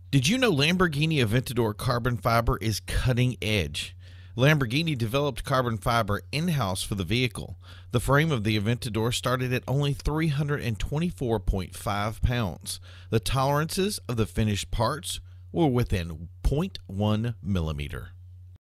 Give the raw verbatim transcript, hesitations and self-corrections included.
Did you know Lamborghini Aventador carbon fiber is cutting edge? Lamborghini developed carbon fiber in-house for the vehicle. The frame of the Aventador started at only three hundred twenty-four point five pounds. The tolerances of the finished parts were within zero point one millimeter.